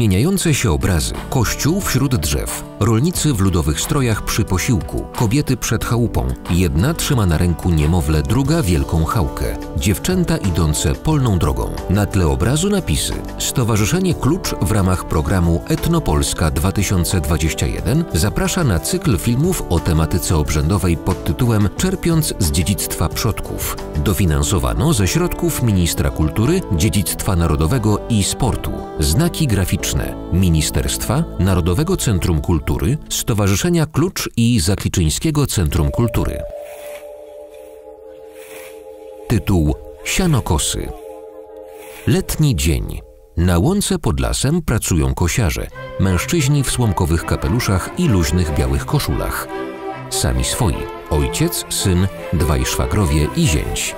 Zmieniające się obrazy, kościół wśród drzew, rolnicy w ludowych strojach przy posiłku, kobiety przed chałupą, jedna trzyma na ręku niemowlę, druga wielką chałkę, dziewczęta idące polną drogą. Na tle obrazu napisy: Stowarzyszenie Klucz w ramach programu Etnopolska 2021 zaprasza na cykl filmów o tematyce obrzędowej pod tytułem Czerpiąc z dziedzictwa przodków. Dofinansowano ze środków Ministra Kultury, Dziedzictwa Narodowego i Sportu. Znaki graficzne Ministerstwa, Narodowego Centrum Kultury, Stowarzyszenia Klucz i Zakliczyńskiego Centrum Kultury. Tytuł: Sianokosy. Letni dzień. Na łące pod lasem pracują kosiarze, mężczyźni w słomkowych kapeluszach i luźnych białych koszulach. Sami swoi: ojciec, syn, dwaj szwagrowie i zięć.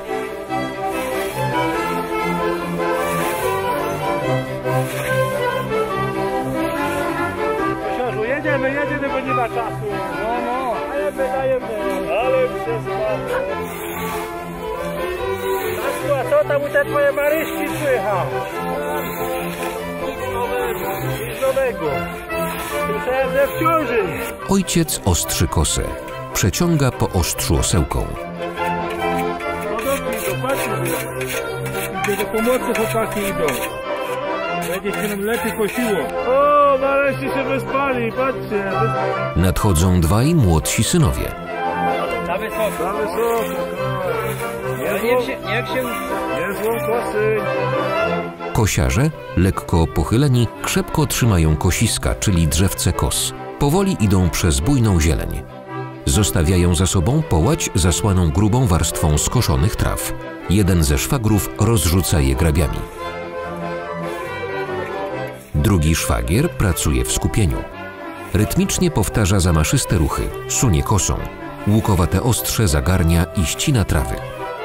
Jedziemy, bo nie ma czasu. No, ale wydajemy. Ale przesłamy. Tasku, a co tam u te twoje Maryśki słychać? Nic nowego. Słyszałem, że w ciąży. Ojciec ostrzy kosę. Przeciąga po ostrzu osełką. Podobnie, zobaczcie. Idzie do pomocy, chłopaki idą. Będzie się nam lepiej kosiło. O, nareszcie się wyspali, patrzcie. Nadchodzą dwaj młodsi synowie. Za wysoko. Za wysoko. Niech się nie złą kosy. Kosiarze, lekko pochyleni, krzepko trzymają kosiska, czyli drzewce kos. Powoli idą przez bujną zieleń. Zostawiają za sobą połać zasłaną grubą warstwą skoszonych traw. Jeden ze szwagrów rozrzuca je grabiami. Drugi szwagier pracuje w skupieniu. Rytmicznie powtarza zamaszyste ruchy, sunie kosą. Łukowate ostrze zagarnia i ścina trawy.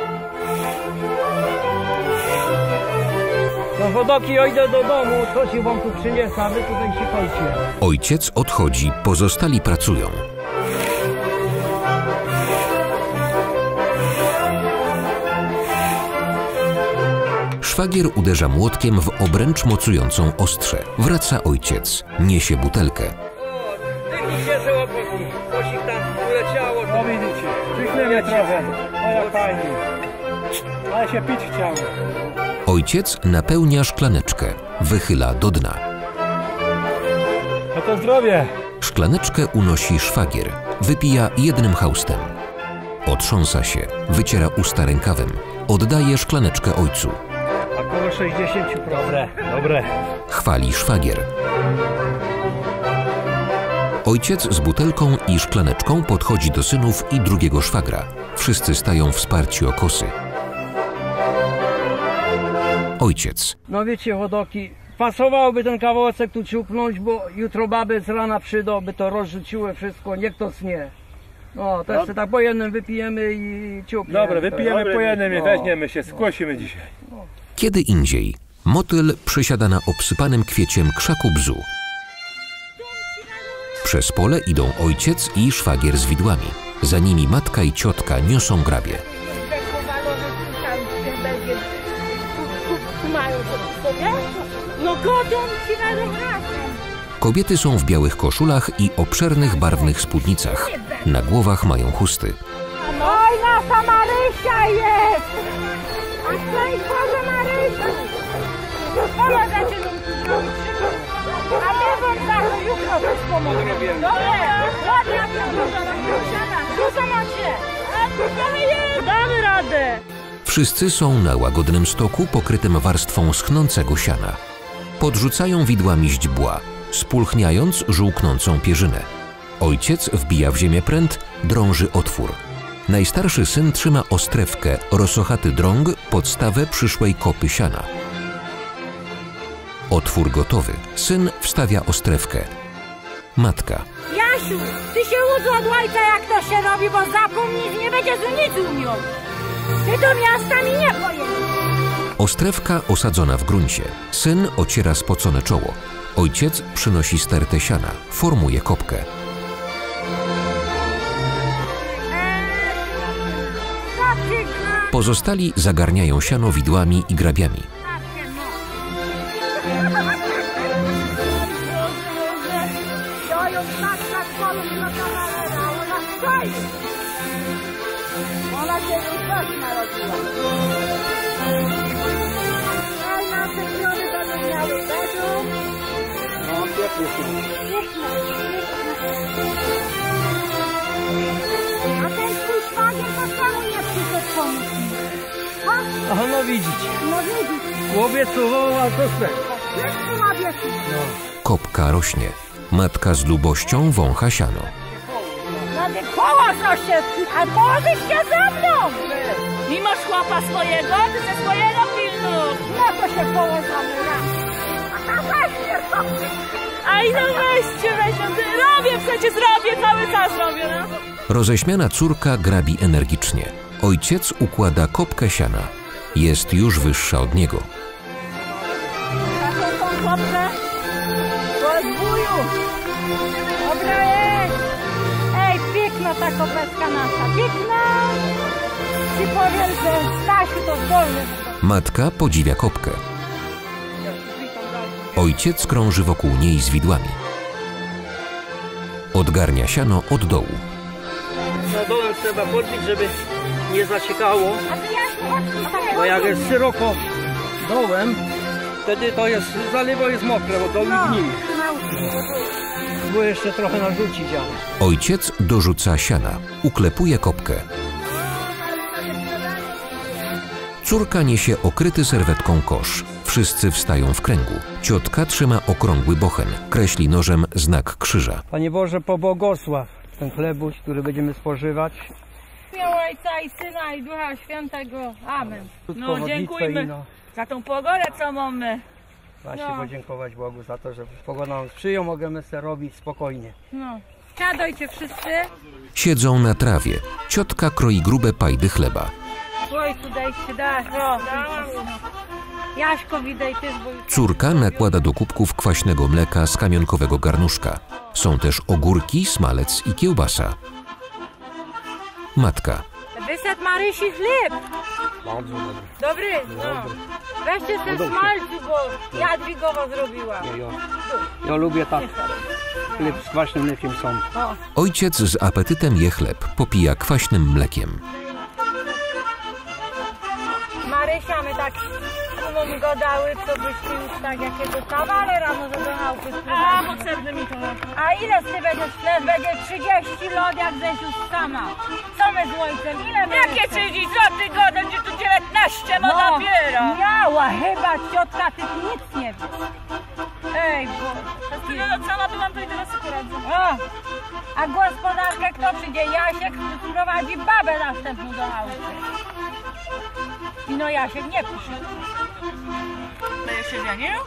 No wodoki, ja idę do domu, co się wam tu przyniosę, a wy tutaj się końcie. Ojciec odchodzi, pozostali pracują. Szwagier uderza młotkiem w obręcz mocującą ostrze. Wraca ojciec. Niesie butelkę. Wypijcie te łopoki, kosik tam uleciało. No widzicie, zwykle trochę. O jak fajnie. Ale się pić chciało. Ojciec napełnia szklaneczkę. Wychyla do dna. No to zdrowie. Szklaneczkę unosi szwagier. Wypija jednym chełstem. Otrząsa się. Wyciera usta rękawem. Oddaje szklaneczkę ojcu. Około 60%. Dobre. Chwali szwagier. Ojciec z butelką i szklaneczką podchodzi do synów i drugiego szwagra. Wszyscy stają wsparci o kosy. Ojciec. No wiecie, chodoki, pasowałoby ten kawałek tu ciupnąć, bo jutro baby z rana przyjdą, by to rozrzuciły wszystko, niech to snie. No, też no. Tak po jednym wypijemy i ciupniemy. Dobra, wypijemy po jednym i weźmiemy się, skłosimy dzisiaj. Kiedy indziej motyl przysiada na obsypanym kwieciem krzaku bzu. Przez pole idą ojciec i szwagier z widłami. Za nimi matka i ciotka niosą grabie. Kobiety są w białych koszulach i obszernych barwnych spódnicach. Na głowach mają chusty. Oj, nasza Marysia jest! A co i Boże Marysia? Pomagacie mi. A my wam za jutro wszystko mówimy. Dobra, ładnie, dużo macie. Damy radę. Wszyscy są na łagodnym stoku pokrytym warstwą schnącego siana. Podrzucają widłami źdźbła, spulchniając żółknącą pierzynę. Ojciec wbija w ziemię pręt, drąży otwór. Najstarszy syn trzyma ostrewkę, rosochaty drąg, podstawę przyszłej kopy siana. Otwór gotowy. Syn wstawia ostrewkę. Matka. Jasiu, ty się łódź od ojca, jak to się robi, bo zapomnisz, nie będzie tu nic umiał. Ty do miasta mi nie pojedziesz. Ostrewka osadzona w gruncie. Syn ociera spocone czoło. Ojciec przynosi stertę siana. Formuje kopkę. Pozostali zagarniają siano widłami i grabiami. spokojnie. Ona się już też narodziła. A nasze środy będą miały bedroom. No, pięknie. A ten twój szwagier to czemu nie przyszedł pomóc mi? Aha, no widzicie. No widzisz, Obiecował, a to swe. wszyscy łabiesz. Kopka rośnie. Matka z lubością wącha siano. Połóż się, a położysz się ze mną. Mimo chłopa swojego, ty ze swojego pilnuj. No to się położamy raz. A weźcie. Aj no weźcie, robię, przecież robię, cały czas robię, no. Roześmiana córka grabi energicznie. Ojciec układa kopkę siana. Jest już wyższa od niego. Taką tą kopkę? Rozbuju. Dobra jest. Ej, piękna ta kopeczka nasza, piękna. Ci powiem, że Stasiu to zdolny. Matka podziwia kopkę. Ojciec krąży wokół niej z widłami. Odgarnia siano od dołu. No dołem trzeba podbić, żeby nie zaciekało. A ty jak Bo jak jest szeroko dołem, wtedy to jest, zalewo jest mokre, bo doły gnije. Bo jeszcze trochę narzucić, ale... Ojciec dorzuca siana. Uklepuje kopkę. Córka niesie okryty serwetką kosz. Wszyscy wstają w kręgu. Ciotka trzyma okrągły bochen. Kreśli nożem znak krzyża. Panie Boże, pobłogosław ten chlebuś, który będziemy spożywać. W imię Ojca i Syna i Ducha Świętego. Amen. No dziękujmy za tą pogodę, co mamy. Właśnie podziękować Bogu za to, że pogoda nam sprzyja, możemy sobie robić spokojnie. No. Siadajcie wszyscy. Siedzą na trawie. Ciotka kroi grube pajdy chleba. Ojcu dajcie, daj. Jaśkowi daj też, bo już... Córka nakłada do kubków kwaśnego mleka z kamionkowego garnuszka. Są też ogórki, smalec i kiełbasa. Matka. Wysadł Marysi chleb. Bardzo dobry. Dobry? No. Weźcie ten smalcu, bo Jadwigowa zrobiła. Ja lubię tak. Chleb z kwaśnym mlekiem są. Ojciec z apetytem je chleb, popija kwaśnym mlekiem. Marysia, my tak mi go dały, to byśmy już tak jakiego kawalera no do chałupy spróbować. A, potrzebny mi to. A ile ty będziesz chleb? Będzie 30 lot, jak żeś już sama. Co my z ojcem? Ile my jakie 30 zł godzin? Gdzie tu 19 ma dopiero? Miała chyba ciotka, ty nic nie wiesz. Ej, bo... No sama byłam, to i teraz sobie radzę. A gospodarkę kto przyjdzie? Jasiek prowadzi babę następną do chałupy. I no Jasiek nie przyszedł. Będziesz się żenił?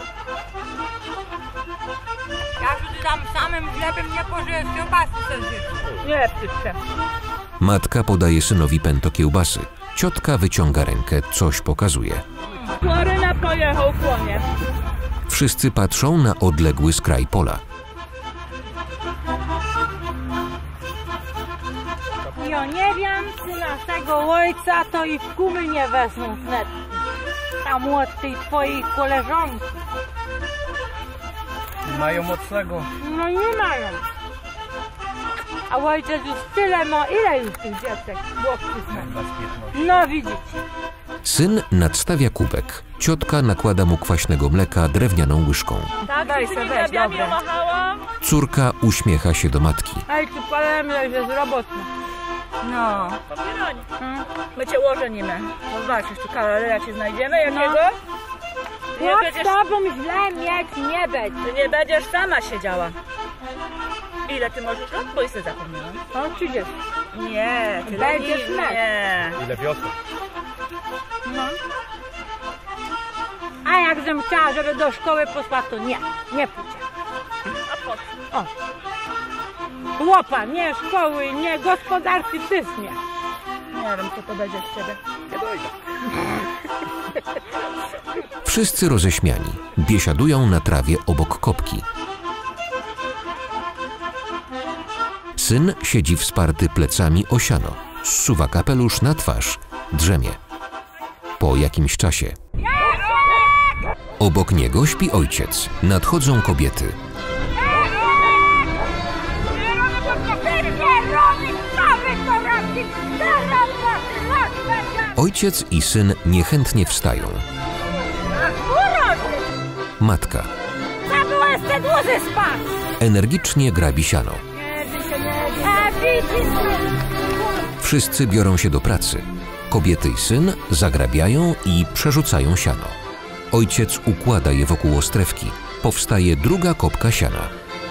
Ja już tam samym chlebem nie pożyję, z kiełbasy sobie żyć. Nie przyszedł. Matka podaje synowi pęto kiełbasy. Ciotka wyciąga rękę, coś pokazuje. Floryna pojechał w kłonie. Wszyscy patrzą na odległy skraj pola. Ja nie wiem, czy naszego ojca to i w kumy nie wezmą wnet. Tam od tej twojej koleżanki. Mają mocnego. No nie mają. A ojciec już tyle ma, ile już tych dziecek? No widzicie. Syn nadstawia kubek. Ciotka nakłada mu kwaśnego mleka drewnianą łyżką. Tak, daj sobie, weź, dobre. Córka uśmiecha się do matki. Ej, tu palemy, że jest robotny. No. My cię łożenimy. Zobaczysz, tu kawalera cię znajdziemy jakiego? Ja z tobą źle mieć nie będzie. Ty nie będziesz sama siedziała. Ile ty możesz lat? Bo jeszcze zapomniałam. O, 30. Nie, tyle Będziesz nie. Ile wiosny? No. A jak żem chciała, żeby do szkoły posłać, to nie pójdzie. A po co? O. Chłopa, nie szkoły, nie gospodarki, też nie. Nie wiem, co to będzie z ciebie. Nie dojdę. Wszyscy roześmiani. Biesiadują na trawie obok kopki. Syn siedzi wsparty plecami o siano. Zsuwa kapelusz na twarz. Drzemie. Po jakimś czasie. Obok niego śpi ojciec. Nadchodzą kobiety. Ojciec i syn niechętnie wstają. Matka energicznie grabi siano. Wszyscy biorą się do pracy. Kobiety i syn zagrabiają i przerzucają siano. Ojciec układa je wokół ostrewki. Powstaje druga kopka siana.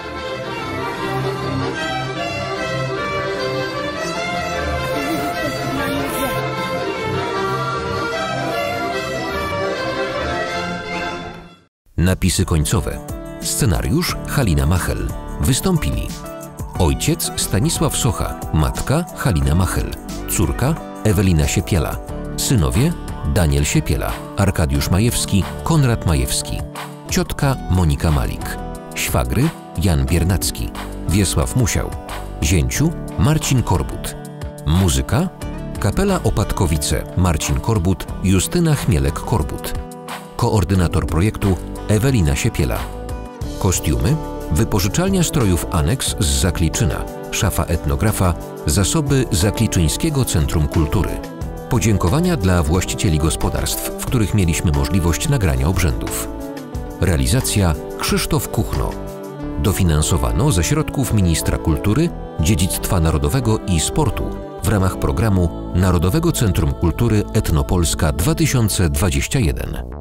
Napisy końcowe. Scenariusz Halina Machel. Wystąpili ojciec Stanisław Socha, matka Halina Machel, córka Ewelina Siepiela, synowie Daniel Siepiela, Arkadiusz Majewski, Konrad Majewski, ciotka Monika Malik, świagry Jan Biernacki, Wiesław Musiał, zięciu Marcin Korbut. Muzyka Kapela Opatkowice Marcin Korbut, Justyna Chmielek-Korbut. Koordynator projektu Ewelina Siepiela. Kostiumy Wypożyczalnia strojów Aneks z Zakliczyna, szafa etnografa, zasoby Zakliczyńskiego Centrum Kultury. Podziękowania dla właścicieli gospodarstw, w których mieliśmy możliwość nagrania obrzędów. Realizacja Krzysztof Kuchno. Dofinansowano ze środków Ministra Kultury, Dziedzictwa Narodowego i Sportu w ramach programu Narodowego Centrum Kultury Etnopolska 2021.